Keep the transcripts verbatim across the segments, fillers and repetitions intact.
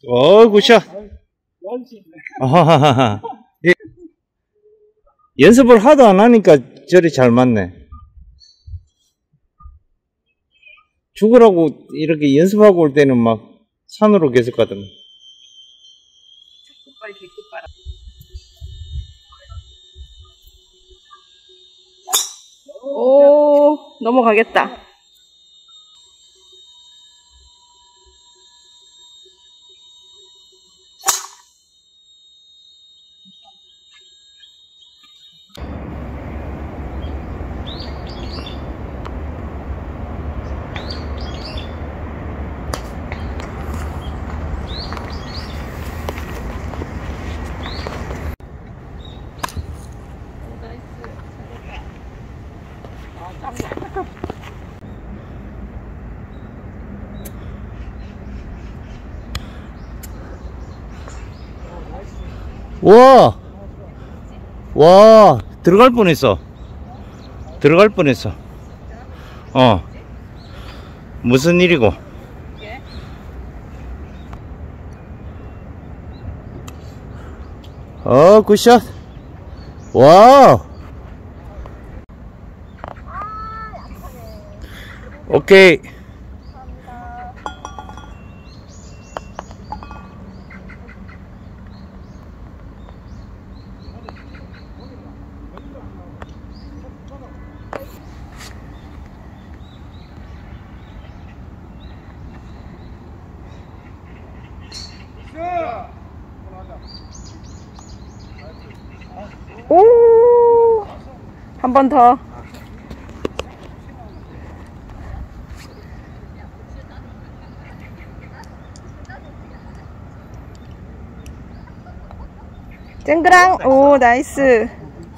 어, 굿샷. 아하하하. 예. 연습을 하도 안 하니까 저리 잘 맞네. 죽으라고 이렇게 연습하고 올 때는 막 산으로 계속 가더만. 오, 넘어가겠다. 와, 와, 들어갈 뻔했어. 들어갈 뻔했어. 어, 무슨 일이고? 어, 굿샷. 와우. 오케이. 오, 한 번 더. 쨍그랑. 오, 나이스.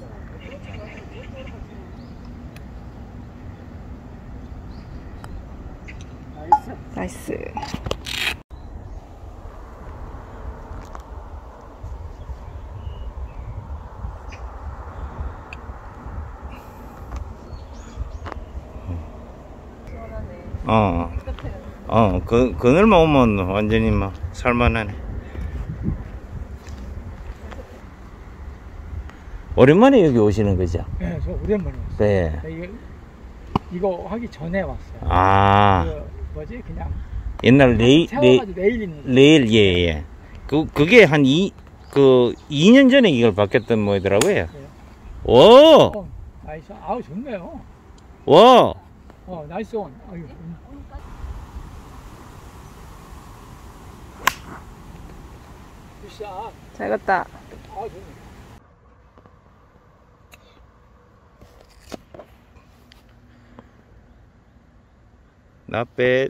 나이스. 어, 어, 그, 그늘만 오면 완전히 막 살만하네. 오랜만에 여기 오시는 거죠? 네, 저 오랜만에 왔어요. 네. 이거, 이거 하기 전에 왔어요. 아. 그 뭐지, 그냥. 옛날 레일, 레일, 레일 있는 레일, 예, 예. 그, 그게 한 이, 그, 이 년 전에 이걸 바뀌었던 뭐더라고요. 네. 오! 어, 나이스. 아우, 좋네요. 와! 어, 나이스 온. 아유. 굿샷. 잘 갔다. 아, 좋네. Not bad.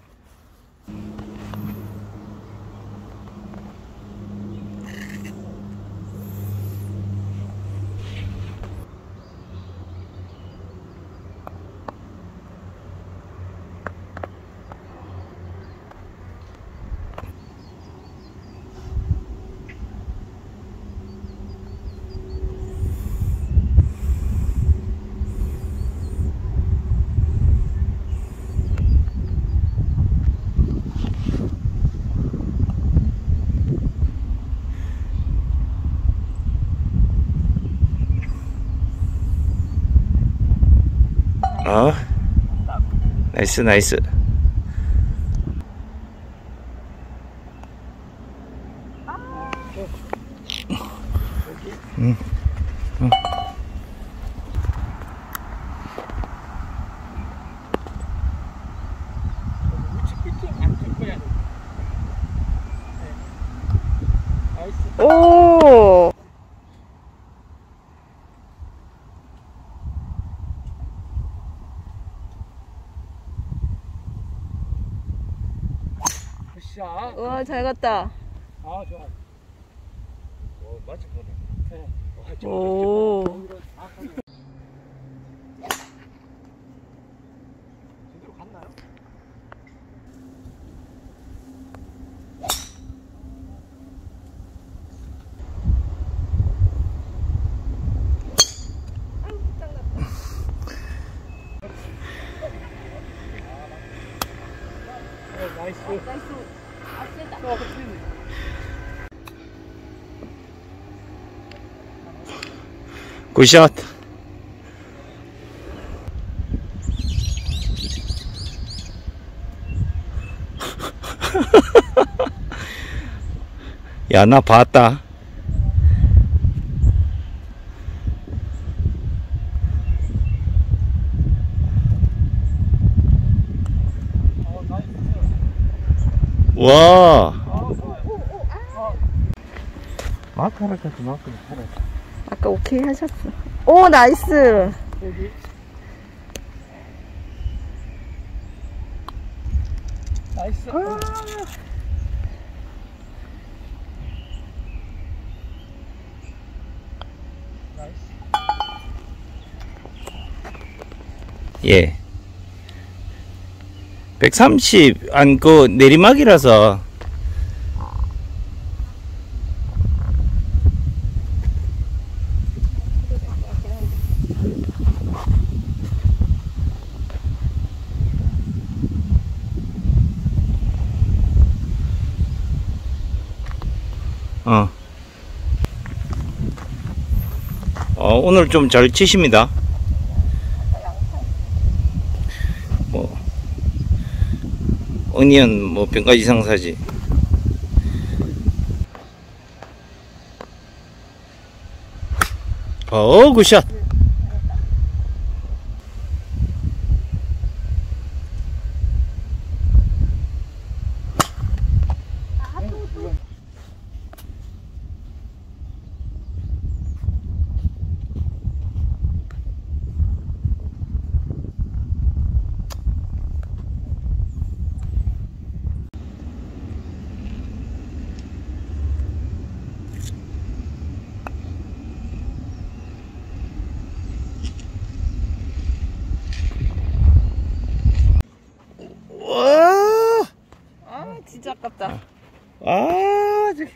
어, 나이스, 나이스. 응, 응. 오. 굿샷. 와, 잘 갔다. 아, 좋아. 오, 맞지 보네. 네. 오. 제대로 갔나요? 나이스. 나이스. 아, 세다. 어, 그치. 굿샷. 야, 나 봤다. 어, 나이스. 와. 아, 좋아요. 마카라 같은 마카라 살아. 아까 오케이 하셨어. 오, 나이스. 여기. 나이스. 아. 나이스. 예. 백삼십, 안, 그, 내리막이라서. 어. 어, 오늘 좀 잘 치십니다. 뭐, 어니언, 뭐, 병가지 상사지. 어, 굿샷. 와, 아, 진짜 아깝다. 아, 저기.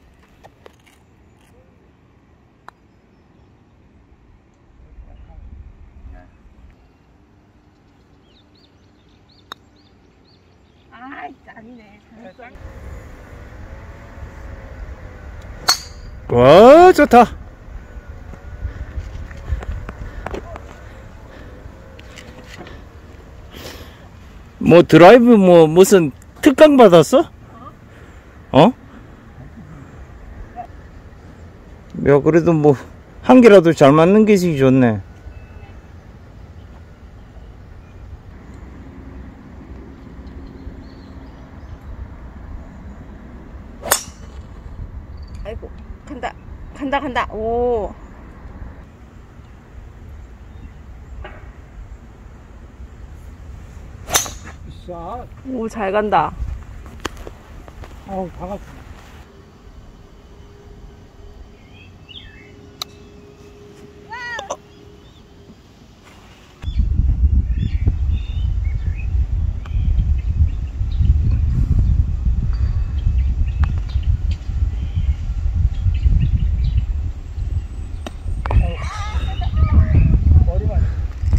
아, 아니네. 와, 좋다. 뭐 드라이브 뭐 무슨 특강 받았어? 어? 야, 그래도 뭐 한 개라도 잘 맞는 게 좋네. 아이고, 간다. 간다, 간다. 오. 샷. 오, 잘 간다. 아우, 반갑습니다. 머리만.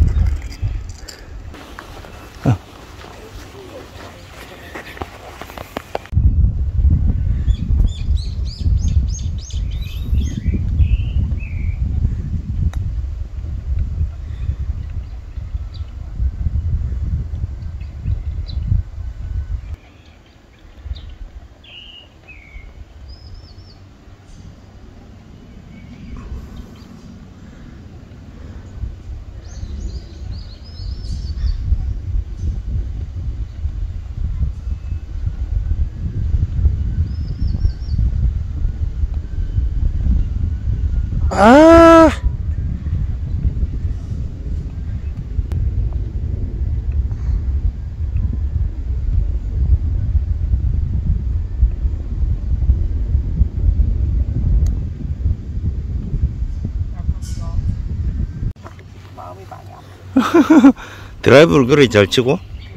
아, 마음이 많이 아파. 드라이브를 그렇게 잘 치고.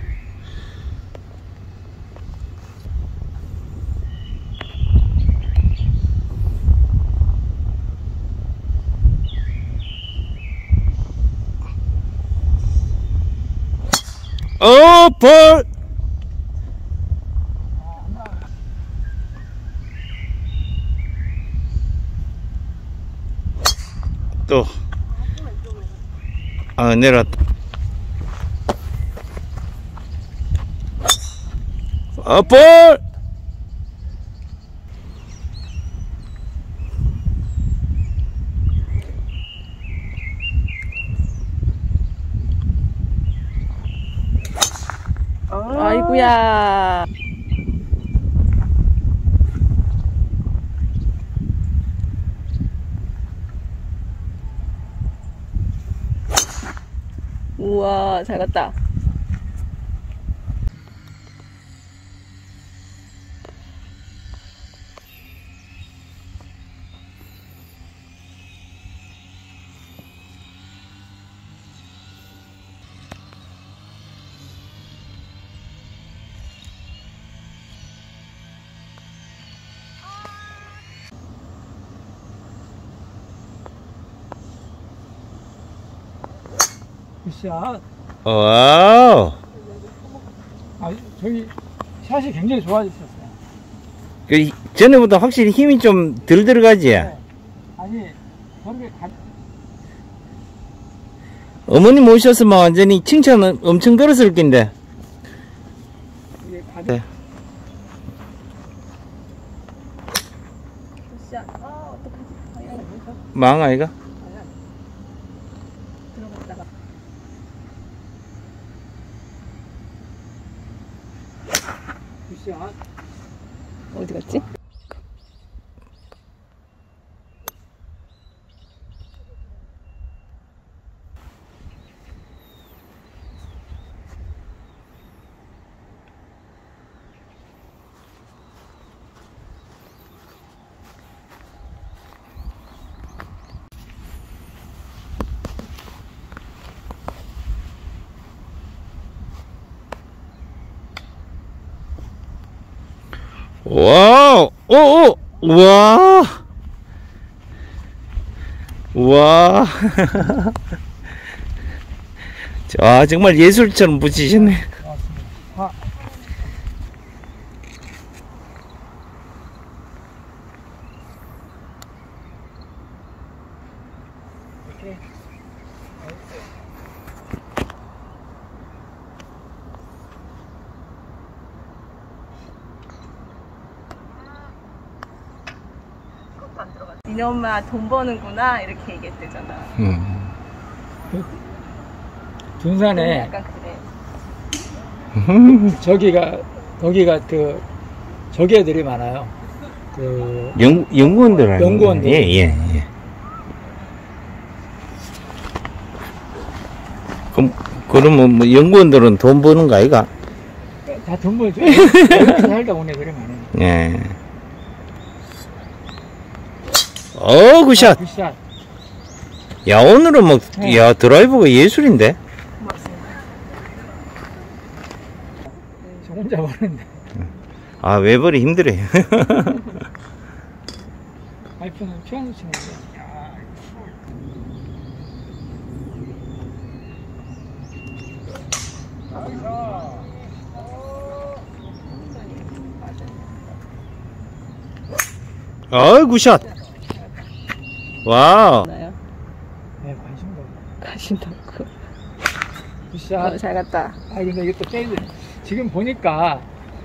어, 볼. 또 아, 내려왔다. 아, 볼! 아이고야. 우와, 잘 갔다. 굿샷. 와우. 아, 저기 샷이 굉장히 좋아졌었어요. 그, 전에보다 확실히 힘이 좀 덜 들어가지? 네. 아니, 저렇게 가, 어머님 오셨으면 완전히 칭찬은 엄청 들었을 낀데. 이게 가, 네. 굿샷. 아, 어떡하지? 망 아이가? 들어갔다가. 굿샷. 어디 갔지? 와우! 오오! 와! 와! 아, 정말 예술처럼 붙이셨네. 고맙습니다. 아, 오케이. 니네 엄마 돈 버는구나 이렇게 얘기했대잖아. 음. 둔산에 약간 그래. 저기가 거기가 그 저기 애들이 많아요. 그 연, 연구원들 아니에요? 연구원들. 예, 예, 예. 그럼, 그러면 뭐 연구원들은 돈 버는 거 아이가? 다 돈 벌죠. 이렇게 살다 보니 그래 많아요. 예. 어, 굿샷! 굿샷. 야, 오늘은 뭐, 네. 야, 드라이버가 예술인데? 고맙습니다. 저 혼자 버는데 아, 외벌이 힘들어요. 와이프는 피아노 치는데. 야, 어, 굿샷! 와우! 나요? 네, 관심도. 가신다 고 굿샷. 어, 잘 갔다. 아, 근데 이게 또 빼야 돼. 지금 보니까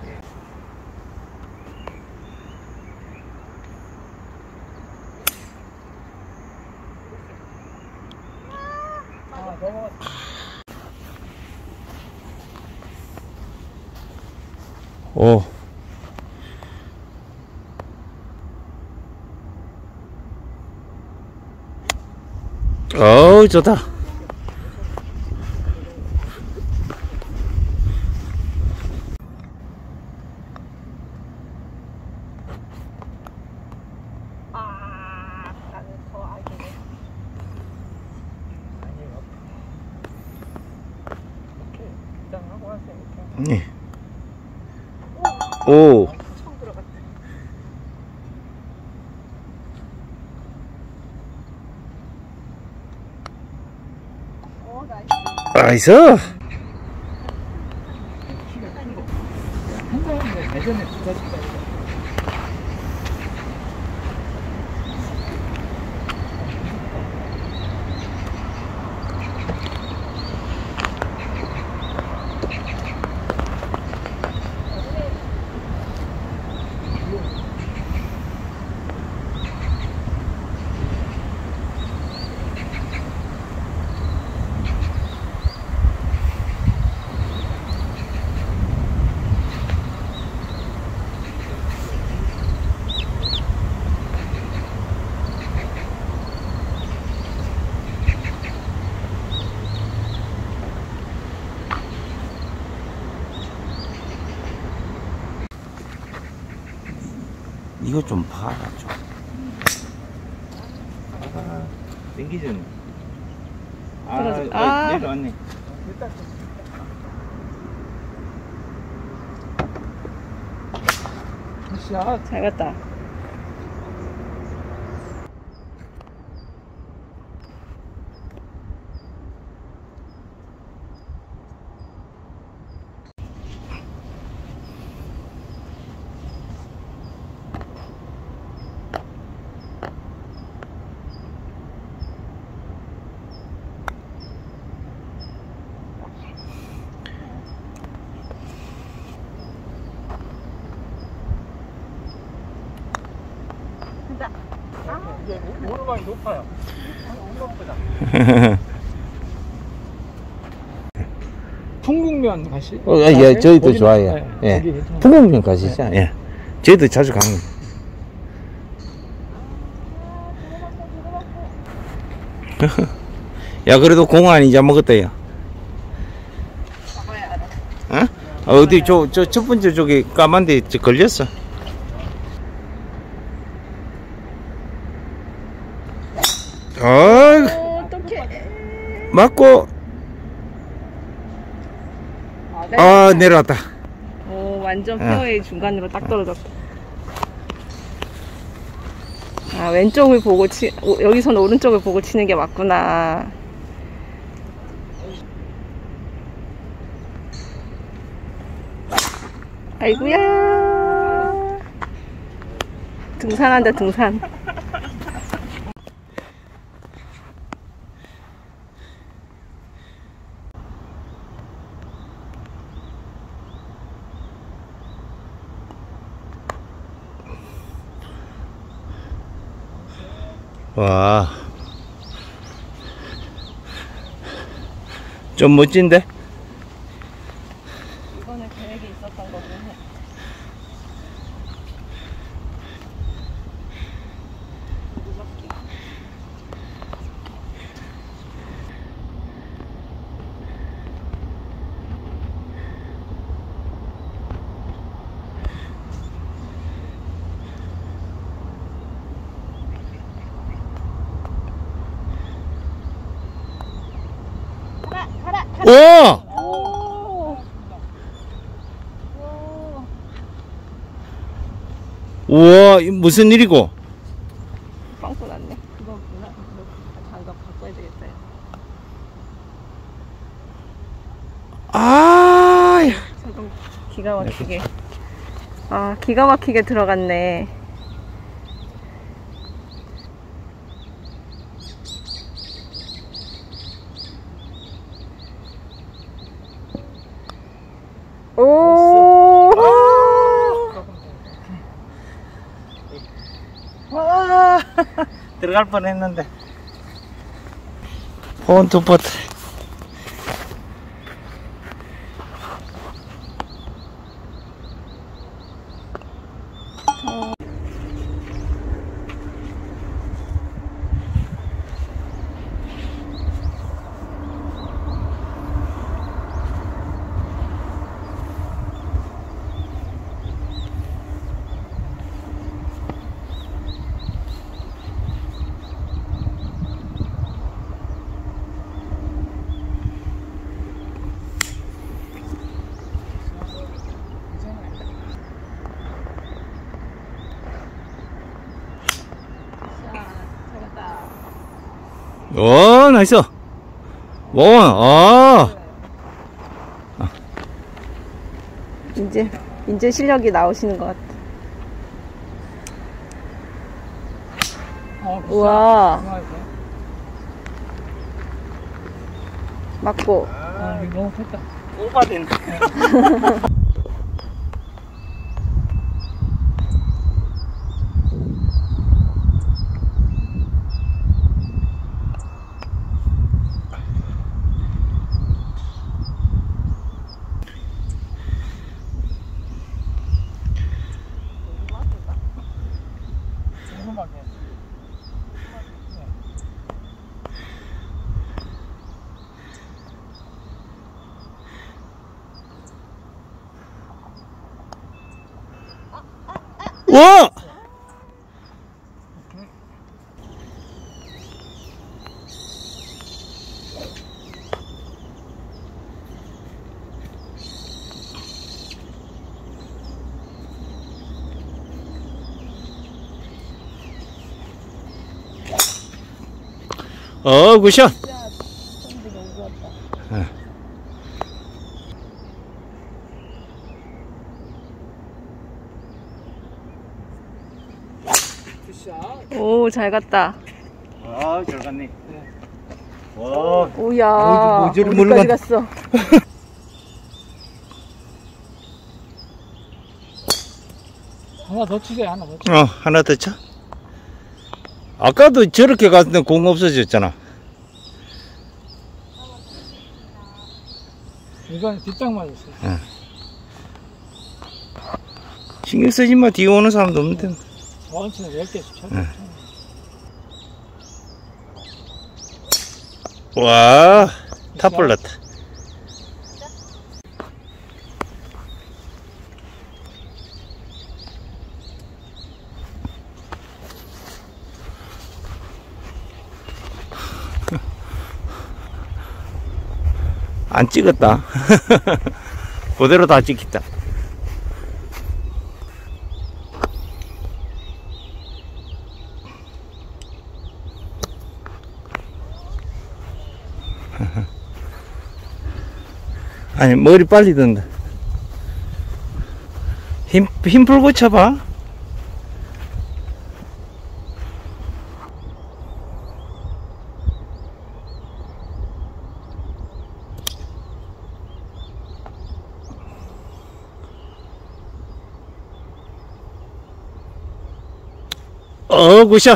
아, 너무 오. 어우, 좋다. 아, 나는 더 알겠네. 아니에요. 이렇게 일단 하고 왔으니까. 예. 오. 처음 들어갔다. 어, 나이스. 나이스. 한 사람인데 예전에 두가지까 이거 좀 봐라 좀. 아, 땡기전. 아, 떨어져. 아, 아. 내려왔네. 샷. 잘 갔다. 이제 오르막이 높아요. 오르막보다. 풍국면 가시. 어, 예, 저희도 거기는- 좋아해요. 네, 예. 거기 괜찮아요. 풍국면 가시죠? 예. 저희도 자주 갑니다. 야, 그래도 공안 이제 먹었다, 야. 어? 어디, 저, 저, 첫 번째 저기 까만 데 저 걸렸어. 어, 어떡해. 맞고, 아, 내려왔다. 오, 완전 어. 페어웨이 중간으로 딱 떨어졌다. 아, 왼쪽을 보고 치, 오, 여기서는 오른쪽을 보고 치는 게 맞구나. 아이고야. 등산한다, 등산. 와, 좀 멋진데? 이거는 계획이 있었던 거긴 해. 오! 오! 우와, 이 무슨 일이고? 빵꾸 났네. 그거 뭐나? 장갑 바꿔야 되겠다. 아, 잠깐 기가 막히게. 아, 기가 막히게 들어갔네. 오! 와, 들어갈 뻔 했는데. 폰투 퍼트. 오, 나이스. 오, 아. 이제 이제 실력이 나오시는 것 같아. 어, 우와. 아, 맞고. 아, 이거 너무 컸다. 오바된. 오르막에. 와! 어, 굿샷. 진짜 손들이 너무 좋았다. 어. 굿샷. 오, 잘 갔다. 아, 잘 갔네. 네. 와. 오야. 뭐, 뭐 저리 어디까지 멀리 갔어? 하나 더 치세요, 하나 더 치세요. 어, 하나 더 쳐. 아까도 저렇게 갔는데 공 없어졌잖아. 이건 뒷땅 맞았어요. 신경 쓰지 마. 뒤에 오는 사람도 없는데. 원치는 열 개씩 쳐요. 응. 와, 다 불렀다. 안 찍었다. 그대로 다 찍혔다. 아니, 머리 빨리 든다. 힘, 힘 풀고 쳐봐. 어, 굿샷.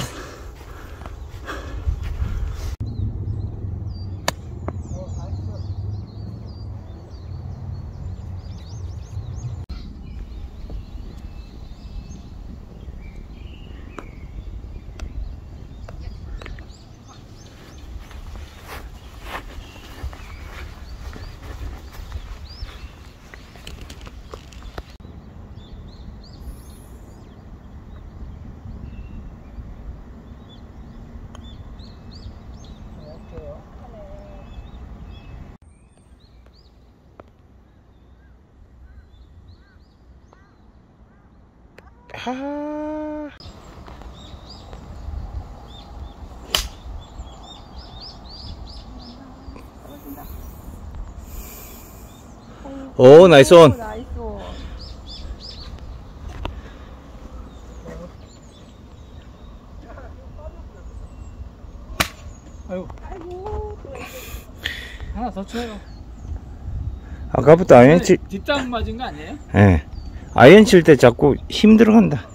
하... 오, 나이스 온. 나이스 온. 아이고, 아이고. 하나 더 쳐요. 아까부터 아이언 칠, 뒷땅 맞은 거 아니에요? 예. 아이언 칠 때 자꾸 힘 들어간다.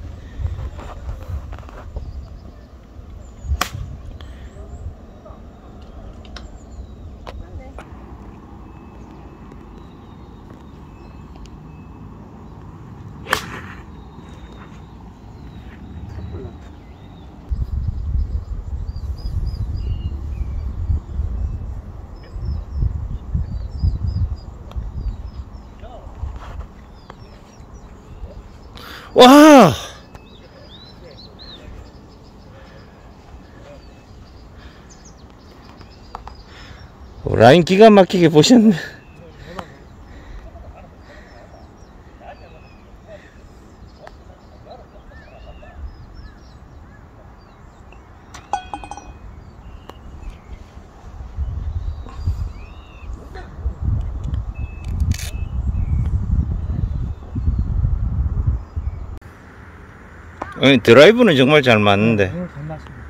와! 라인 기가 막히게 보셨네. 아니, 드라이브는 정말 잘 맞는데. 네, 잘 맞습니다.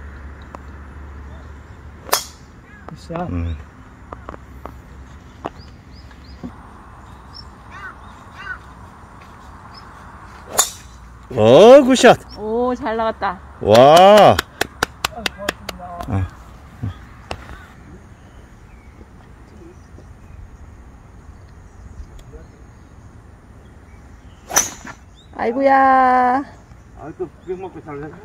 굿샷. 음. 어, 굿샷. 오, 잘 나갔다. 와. 어. 아이고야. 아, 또 백 먹고 잘 됐어.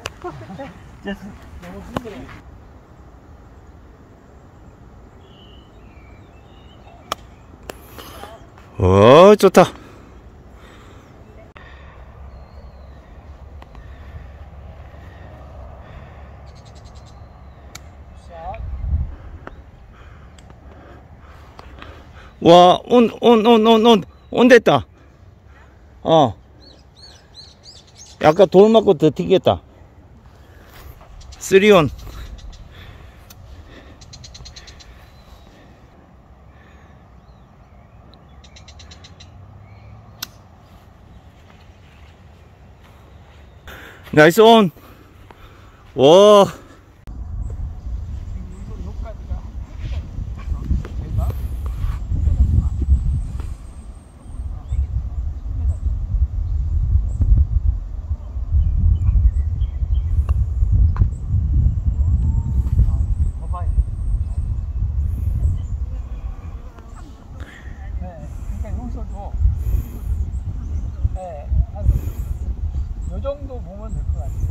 어, 좋다. 와, 온, 온, 온, 온, 온, 온 됐다. 어. 약간 돌 맞고 더 튀겠다. 쓰리온. 나이스 온. 와. 요 정도 보면 될 것 같아요.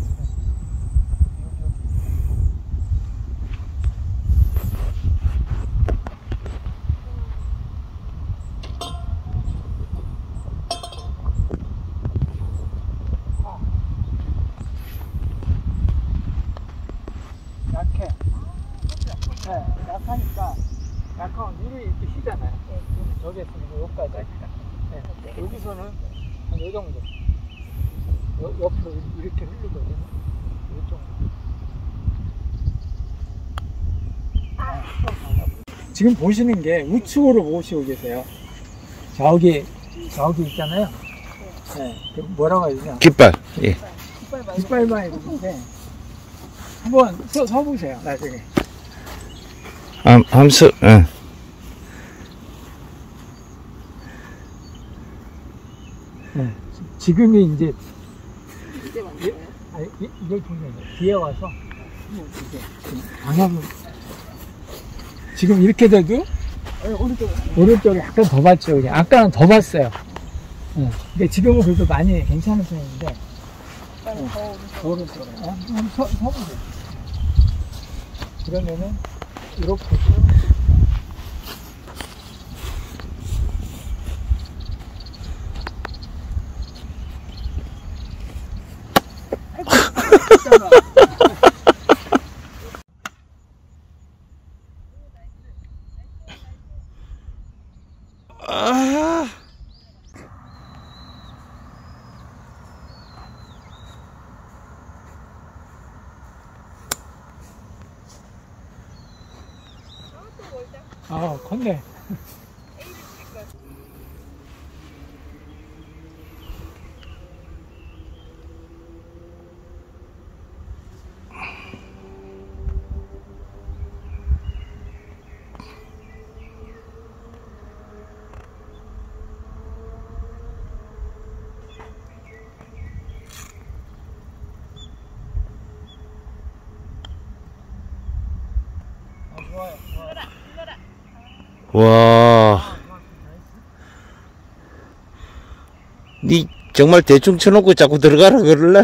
약해. 네, 약하니까 약하면 물이 이렇게 쉬잖아요. 저기 있으면 여기까지. 네, 여기서는 한 요 정도. 여, 옆으로 이렇게 흐르거든요. 요 정도. 지금 보시는 게 우측으로 모시고 계세요. 저기, 저기 있잖아요. 네, 그 뭐라고 해야 되냐. 깃발. 예. 깃발만 있는데, 한번 서, 서 보세요, 나중에. 함, 함수, 응. 네, 지금이 이제, 이제 맞나요? 아니, 이- 이걸 보면 뒤에 와서, 이제 방향을, 지금 이렇게 돼도, 오른쪽에 약간 더 봤죠, 그냥. 아까는 더 봤어요. 네. 근데 지금은 그래도 많이 괜찮은 편인데, 네. 더 오른쪽에. 어, 한번 서, 서보세요. 그러면은, 이렇게. 아. 아, 컸네. 아, 좋아요. 좋아요. 와. 니 정말 대충 쳐놓고 자꾸 들어가라 그럴래?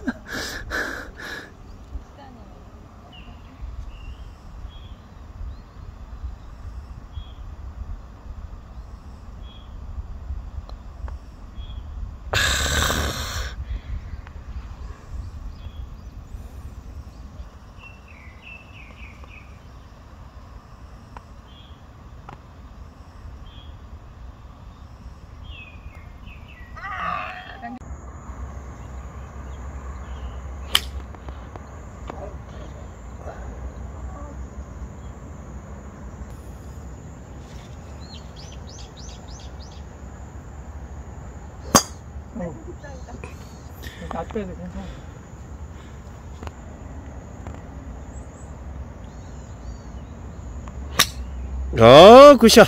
어. 낮배도 괜찮아. 아, 굿샷.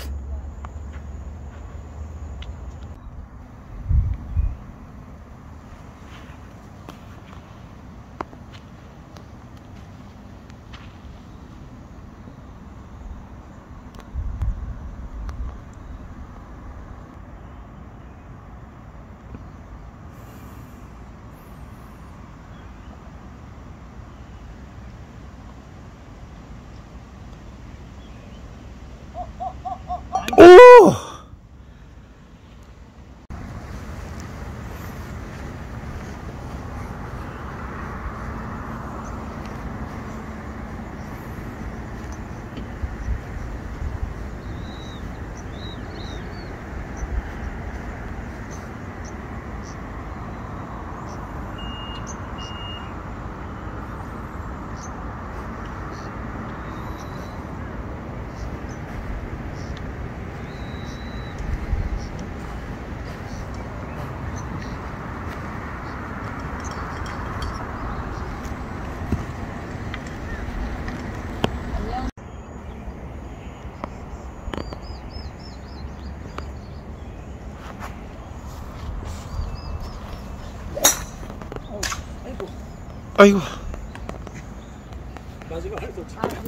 아이고. 마지막 할 때.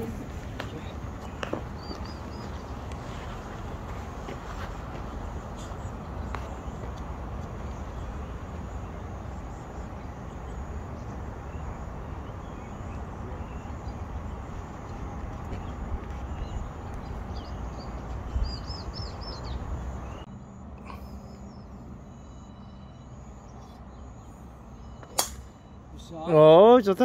어, 좋다.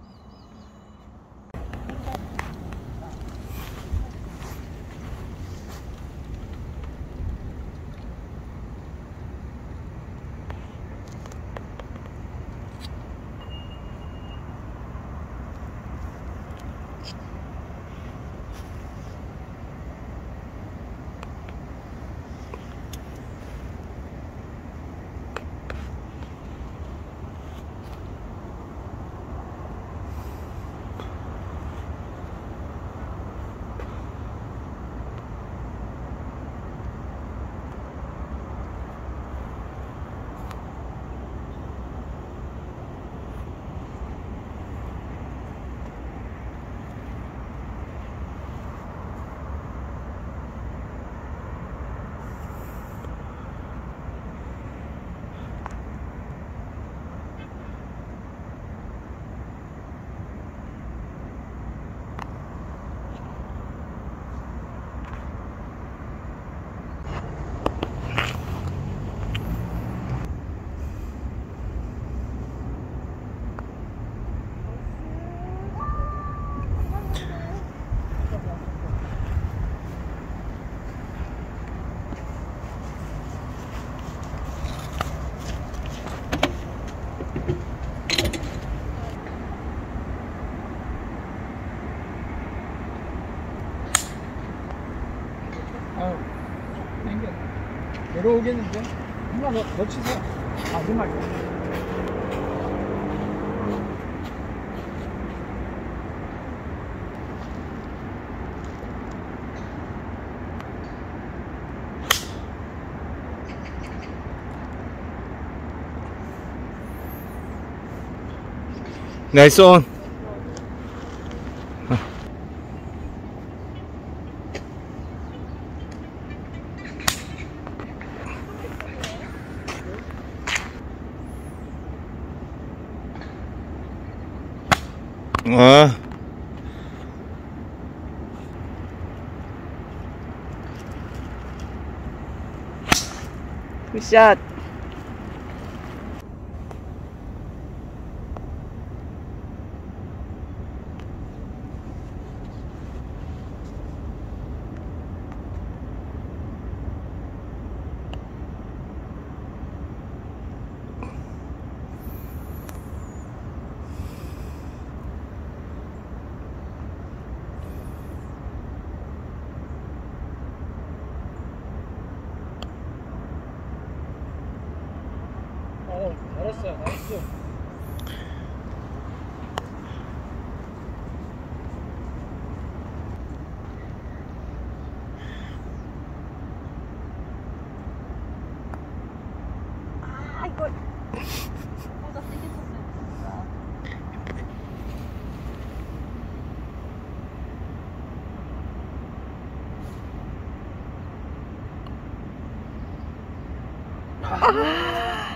아유, 땡겨. 내려오겠는데? 하나 더, 더 치세요. 마지막에. 나이스 온. 어. 굿샷. 어, 잘했어요. 나이스. 아, 이걸. 보다 세게 쳤어요, 진짜. 아.